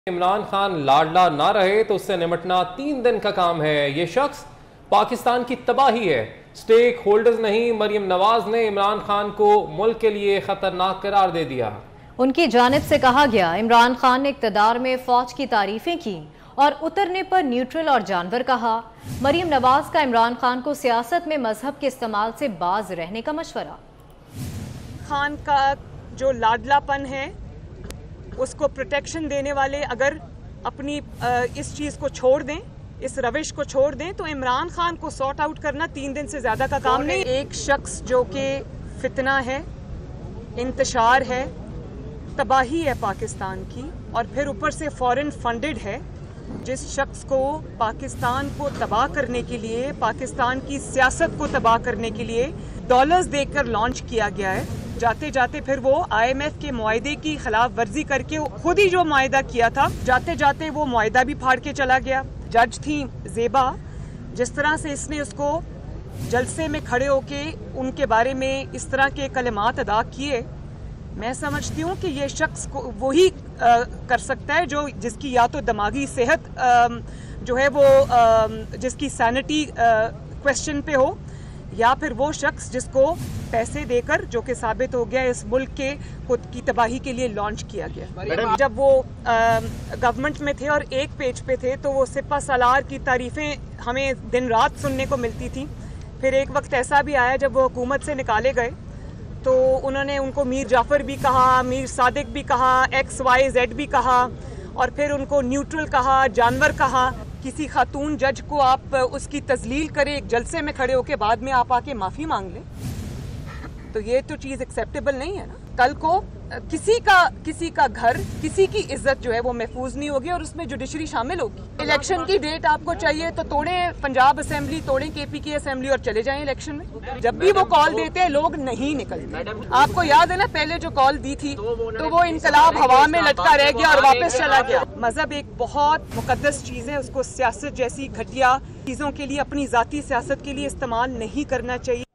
इमरान खान लाडला ना रहे तो उससे निपटना 3 दिन का काम है। ये शख्स पाकिस्तान की तबाही है। स्टेक होल्डर्स नहीं, मरियम नवाज ने इमरान खान को मुल्क के लिए खतरनाक करार दे दिया। उनकी जानिब से कहा गया, इमरान खान ने इक़्तिदार में फौज की तारीफें की और उतरने पर न्यूट्रल और जानवर कहा। मरियम नवाज का इमरान खान को सियासत में मजहब के इस्तेमाल से बाज रहने का मशवरा। खान का जो लाडलापन है उसको प्रोटेक्शन देने वाले अगर अपनी इस चीज़ को छोड़ दें, इस रविश को छोड़ दें, तो इमरान खान को सॉर्ट आउट करना 3 दिन से ज़्यादा का काम नहीं। एक शख्स जो कि फितना है, इंतशार है, तबाही है पाकिस्तान की, और फिर ऊपर से फॉरेन फंडेड है, जिस शख्स को पाकिस्तान को तबाह करने के लिए, पाकिस्तान की सियासत को तबाह करने के लिए डॉलर्स देकर लॉन्च किया गया है। जाते जाते फिर वो IMF के मुआहदे की खिलाफ वर्जी करके खुद ही जो मुआहदा किया था, जाते जाते वो मुआहदा भी फाड़ के चला गया। जज थी ज़ेबा, जिस तरह से इसने उसको जलसे में खड़े होके उनके बारे में इस तरह के कलिमात अदा किए, मैं समझती हूँ कि ये शख्स को वही कर सकता है जो जिसकी या तो दिमागी सेहत जो है वो जिसकी सैनिटी क्वेश्चन पे हो, या फिर वो शख्स जिसको पैसे देकर, जो कि साबित हो गया इस मुल्क के खुद की तबाही के लिए लॉन्च किया गया। जब वो गवर्नमेंट में थे और एक पेज पे थे तो वो सिपा सालार की तारीफें हमें दिन रात सुनने को मिलती थी। फिर एक वक्त ऐसा भी आया जब वो हुकूमत से निकाले गए तो उन्होंने उनको मीर जाफ़र भी कहा, मीर सादिक भी कहा, XYZ भी कहा, और फिर उनको न्यूट्रल कहा, जानवर कहा। किसी खातून जज को आप उसकी तजलील करें एक जलसे में खड़े होकर, बाद में आप आके माफ़ी मांग लें, तो ये तो चीज़ एक्सेप्टेबल नहीं है ना। कल को किसी का घर, किसी की इज्जत जो है वो महफूज नहीं होगी और उसमें जुडिशरी शामिल होगी। इलेक्शन की डेट आपको चाहिए तो तोड़ें पंजाब असेंबली, तोड़ें KP की असेंबली और चले जाएं इलेक्शन में। जब भी वो कॉल देते हैं लोग नहीं निकलते। आपको याद है ना पहले जो कॉल दी थी तो वो इनकलाब हवा में लटका रह गया और वापस चला गया। मजहब एक बहुत मुकद्दस चीज़ है, उसको सियासत जैसी घटिया चीज़ों के लिए, अपनी ज़ाती सियासत के लिए इस्तेमाल नहीं करना चाहिए।